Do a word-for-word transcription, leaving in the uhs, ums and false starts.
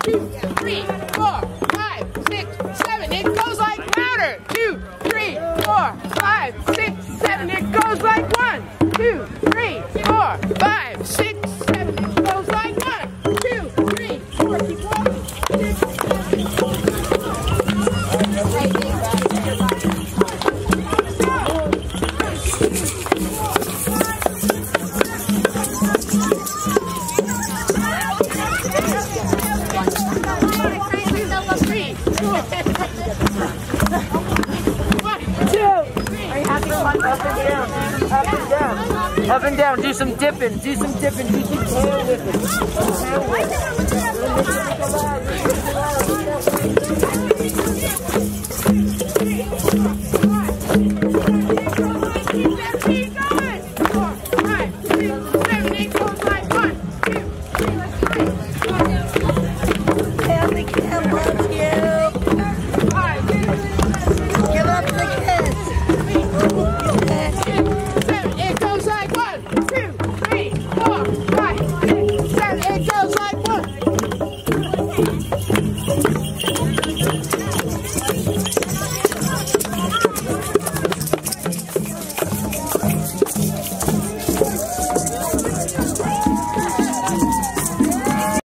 two, three, four, five, six, seven. It goes like louder. Two, three, four, five, six, seven. It goes like one, two, three, four, five, six, seven. It goes like one, two, three, four. Keep walking. Six, Up and down, up and down, do some dipping, do some dipping, do some tail whipping.